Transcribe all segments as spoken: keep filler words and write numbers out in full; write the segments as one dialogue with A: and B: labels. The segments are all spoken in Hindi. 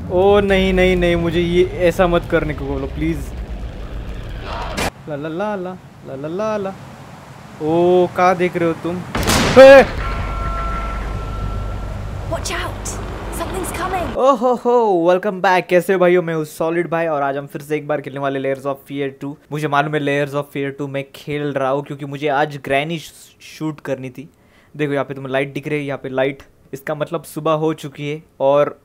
A: ओ नहीं नहीं नहीं, मुझे ये ऐसा मत करने को बोलो प्लीज। ला ला ला ला ला ला ला ला। ओ कहाँ देख रहे हो तुम?
B: Watch out! Something's coming.
A: ओहो हो, वेलकम बैक। कैसे हो भाइयों? मैं हूँ सॉलिड भाई और आज हम फिर से एक बार खेलने वाले लेयर्स ऑफ फियर टू। मुझे मालूम है लेयर्स ऑफ फियर टू मैं खेल रहा हूँ क्योंकि मुझे आज ग्रैनी शूट करनी थी। देखो यहाँ पे तुम्हें लाइट दिख रही है, यहाँ पे लाइट, इसका मतलब सुबह हो चुकी है और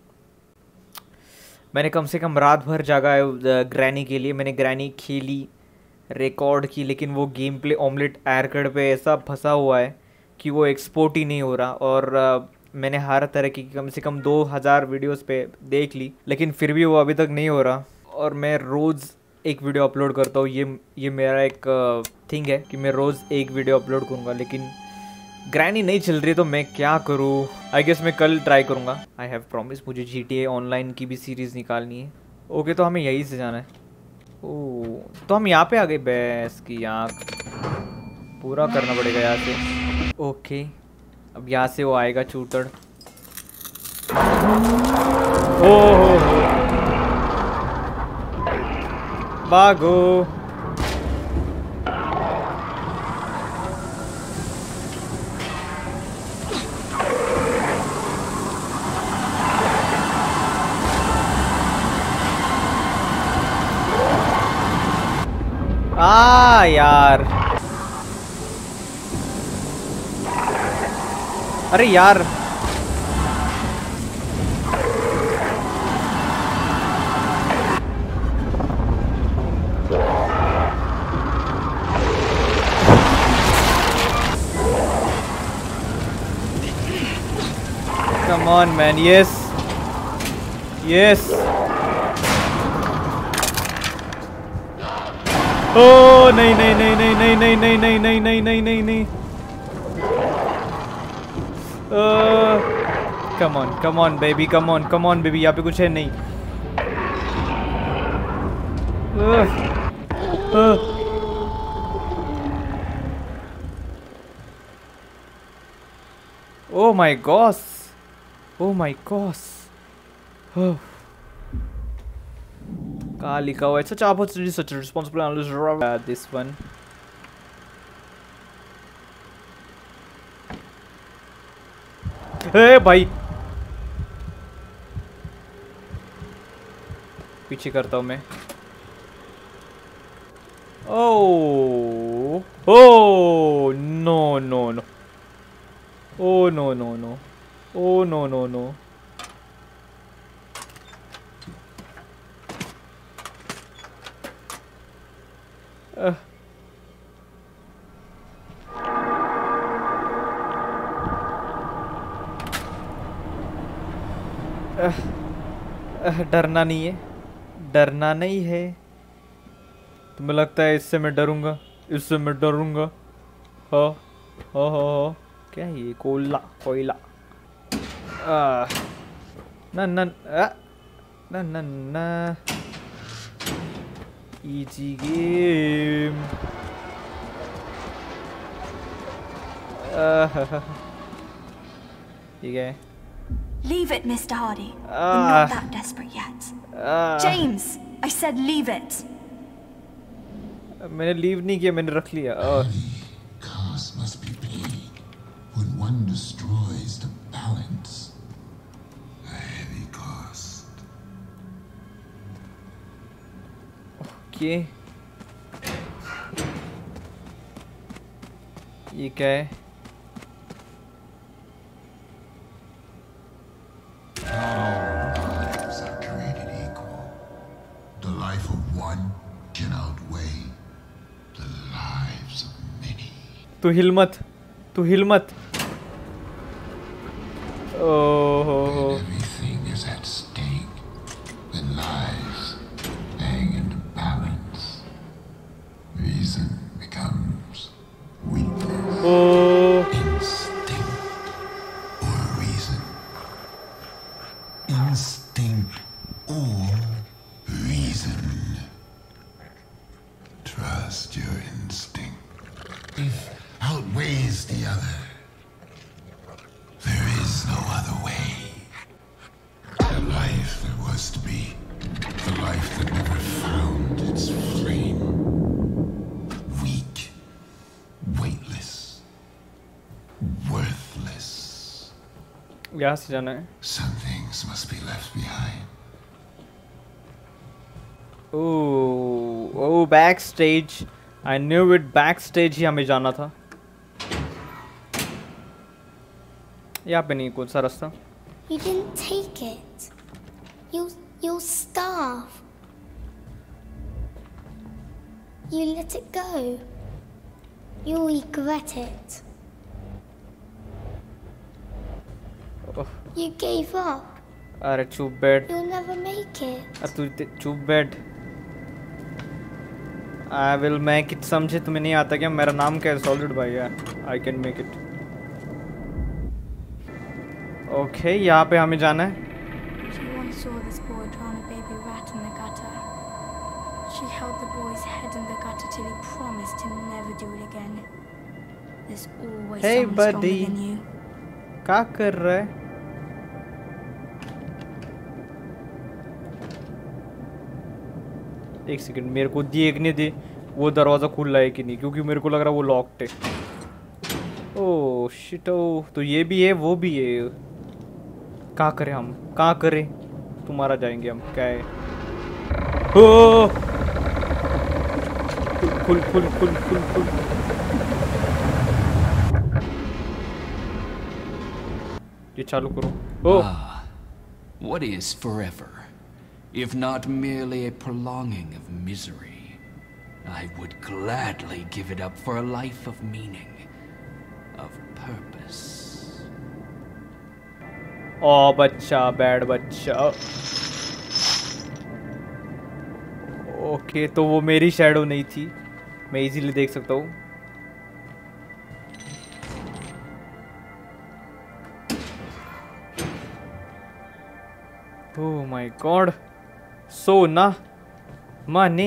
A: मैंने कम से कम रात भर जागा है ग्रैनी के लिए। मैंने ग्रैनी खेली, रिकॉर्ड की, लेकिन वो गेम प्ले ऑमलेट एयरकड पे ऐसा फंसा हुआ है कि वो एक्सपोर्ट ही नहीं हो रहा। और आ, मैंने हर तरह की कम से कम दो हज़ार वीडियोस पे देख ली, लेकिन फिर भी वो अभी तक नहीं हो रहा। और मैं रोज़ एक वीडियो अपलोड करता हूँ, ये ये मेरा एक थिंग है कि मैं रोज़ एक वीडियो अपलोड करूँगा, लेकिन ग्रैनी नहीं चल रही तो मैं क्या करूँ। आई गेस मैं कल ट्राई करूँगा। आई हैव प्रॉमिस, मुझे जी टी ए ऑनलाइन की भी सीरीज़ निकालनी है। ओके तो हमें यहीं से जाना है। ओह तो हम यहाँ पे आ गए। भैंस की आँख, पूरा करना पड़ेगा यहाँ से। ओके अब यहाँ से वो आएगा चूतड़। ओह हो हो, भागो। आ यार, अरे यार come on man, yes yes। ओ नहीं नहीं नहीं नहीं नहीं नहीं नहीं नहीं नहीं नहीं नहीं नहीं नहीं। Come on come on baby, come on come on baby, यहाँ पे कुछ है नहीं। Oh my gosh, oh my gosh. कहाँ लिखा हुआ है? Such opportunity, such a responsible analyst. This one. हे भाई, पीछे करता हूँ मैं। Oh oh no no no, oh no no no, oh no no no. डरना नहीं है, डरना नहीं है। तुम्हें लगता है इससे मैं डरूंगा? इससे मैं डरूंगा? हाँ हाँ हाँ हाँ। क्या है ये? कोयला कोयला। ना ना ना ना ना, इजी गेम। ठीक है।
B: Leave it, Mister Hardy.
A: Ah.
B: We're not that desperate yet.
A: Ah.
B: James, I said leave it.
A: मैंने लीव नहीं किया, मैंने रख लिया।
C: Cost must be paid when one destroys the balance. A heavy cost.
A: Okay ये क्या है? तू हिल मत, तू हिल मत। ओह हो हो।
C: Everything is at stake. When lives hang in the balance, reason becomes weakness.
A: Oh.
C: Instinct or reason. Instinct or reason. Trust your instinct. If outweighs the other, there is no other way. A life that life that never found its flame. Weak, weightless, worthless.
A: यहाँ से जाना है.
C: Some things must be left behind.
A: Oh, oh, backstage. I knew it. Backstage ही हमें जाना था. यहाँ पे नहीं कौन सा रास्ता.
D: You didn't take it. You, you'll starve. You let it go. You'll regret it.
A: Oh.
D: You gave up.
A: अरे चुप बैठ.
D: You'll never make it.
A: अरे तू इतने चुप बैठ. I will make it. समझे तुम्हें नहीं आता क्या? मेरा नाम क्या है? Solid भाई यार. I can make it. Okay, यहाँ पे हमें जाना है.
B: She once saw this boy drown a baby rat in the gutter. She held the boy's head in the gutter till he promised to never do it again. There's always
A: Hey,
B: someone stronger
A: buddy.
B: than you.
A: क्या कर रहा है? एक सेकंड मेरे को देखने दे वो दरवाज़ा खुला है कि नहीं, क्योंकि मेरे को लग रहा है वो लॉक्ड है. Oh shit. ओह तो ये भी है वो भी है. कहाँ करें हम? कहाँ करें? तुम्हारा जाएंगे हम. क्या है? ओह खुल खुल खुल खुल खुल. ये चालू करो. ओह
E: What is forever, if not merely a prolonging of misery? I would gladly give it up for a life of meaning, of purpose.
A: ओ बच्चा, बैड बच्चा. ओके तो वो मेरी शैडो नहीं थी, मैं इजीली देख सकता हूँ. Oh my god. सोना मनी.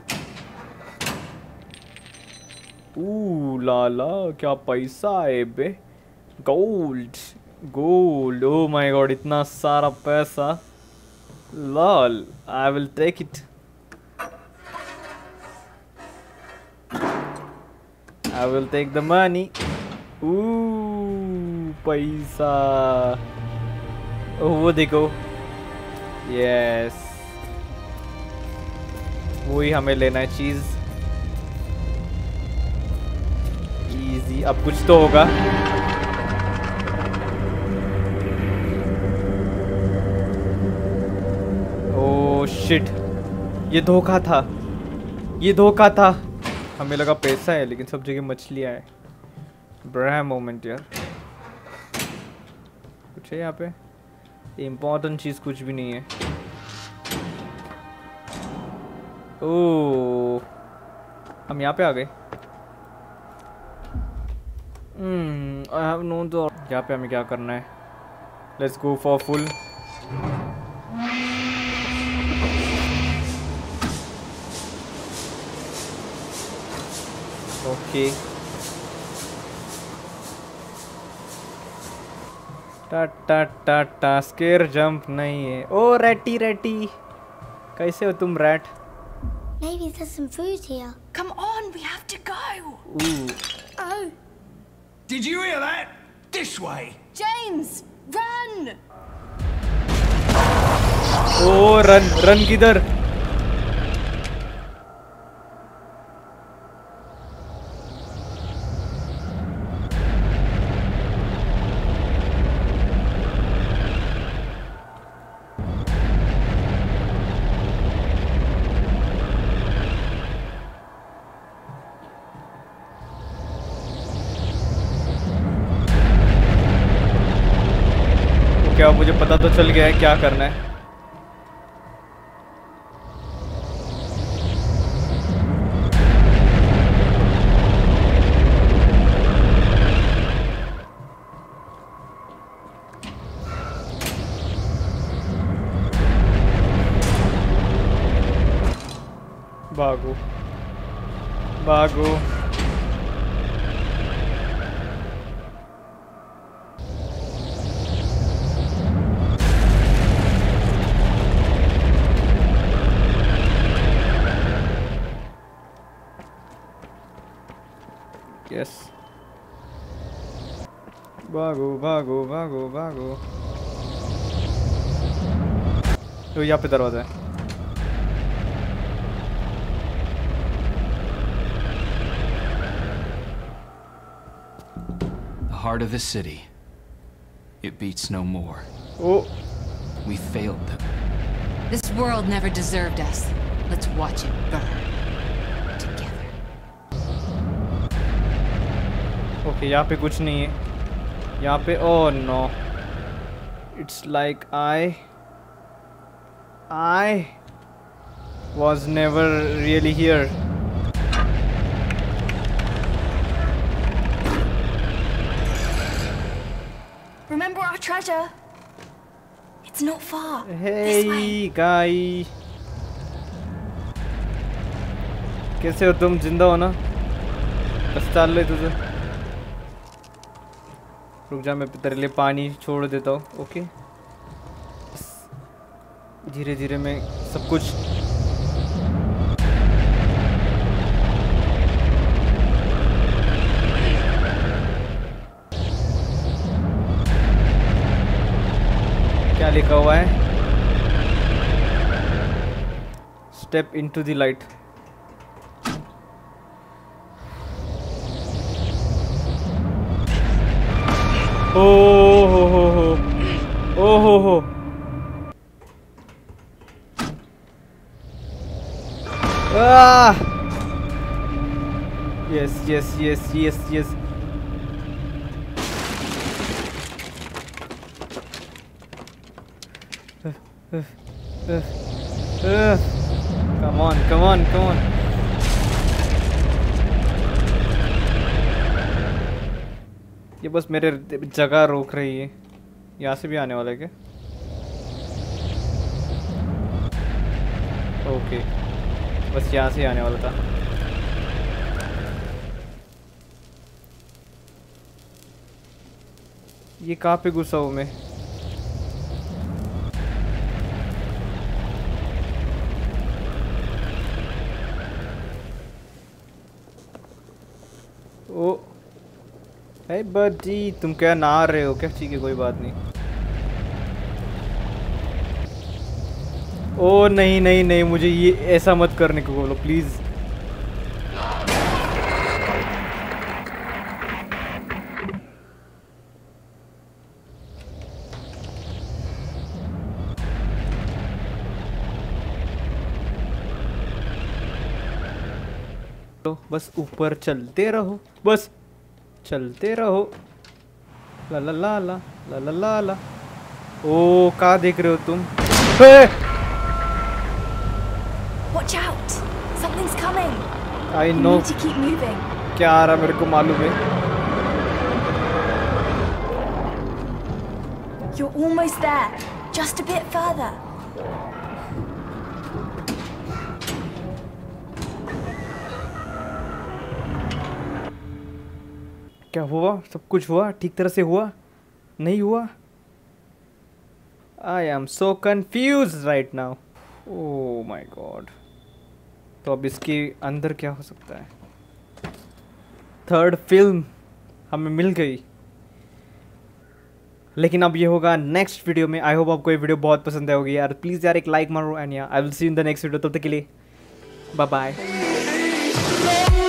A: ऊ लाला क्या पैसा है बे. Gold gold. Oh my god इतना सारा पैसा. Lol. I will take it. I will take the money. Ooh पैसा. ओह वो देखो. यस वही हमें लेना है चीज. इजी. अब कुछ तो होगा. Oh shit. ये धोखा था. ये धोखा था. हमें लगा पैसा है लेकिन सब जगह मछलियां है. ब्रह मोमेंट यार. कुछ है यहाँ पे? इम्पोर्टेंट चीज कुछ भी नहीं है. ओह हम यहाँ पे आ गए. Hmm I have no the. यहाँ पे हमें क्या करना है? Let's go for full. Okay. Ta ta ta टा. स्केयर जंप नहीं है. ओ रैटी रैटी. कैसे हो तुम rat?
D: Maybe there's some food here.
B: Come on, we have to go.
A: Ooh.
B: Oh,
F: Did you hear that? This way.
B: James, run!
A: Oh run run किधर? क्या मुझे पता तो चल गया है क्या करना है. भागो भागो. भागो भागो भागो भागो। तो यहाँ पे दरवाजा है।
E: The heart of the city. It beats no more.
A: Oh.
E: We failed them.
G: This world never deserved us. Let's watch it burn together.
A: Okay, यहाँ पे कुछ नहीं है। यहाँ पे oh no. It's like I I was never really here.
B: Remember our treasure? It's not far. This way.
A: Hey guy. कैसे हो तुम? जिंदा हो ना? बस चल ले तुझे। रुक जा, मैं तेरे लिए पानी छोड़ देता हूँ। ओके, धीरे धीरे मैं सब कुछ क्या लिखा हुआ है? Step into the light. Oh ho ho हो ओ हो हो ah yes yes yes yes yes uh, uh, uh, uh. come on come on come on ये बस मेरे जगह रोक रही है। यहाँ से भी आने वाला है क्या? ओके, बस यहाँ से आने वाला था। ये कहाँ पे घुसा हूँ मैं? ओ हे बड्डी, तुम क्या नहा रहे हो क्या? ठीक है, कोई बात नहीं। ओ नहीं नहीं नहीं, मुझे ये ऐसा मत करने को बोलो प्लीज। तो बस ऊपर चलते रहो, बस चलते रहो। ला ला ला ला ला ला ला ला। ओ कहाँ देख रहे हो तुम?
B: Watch out! Something's coming.
A: I
B: You
A: know.
B: need to keep moving.
A: क्या आ रहा मेरे को मालूम है।
B: You're almost there. Just a bit further.
A: क्या हुआ? सब कुछ हुआ ठीक तरह से हुआ? नहीं हुआ? I am so confused right now. Oh my God. तो अब इसके अंदर क्या हो सकता है? थर्ड फिल्म हमें मिल गई, लेकिन अब ये होगा नेक्स्ट वीडियो में। आई होप आपको ये वीडियो बहुत पसंद आएगी यार। प्लीज़ यार एक लाइक मारो एंड यार I will see in the next video. तब तक के लिए बाय बाय।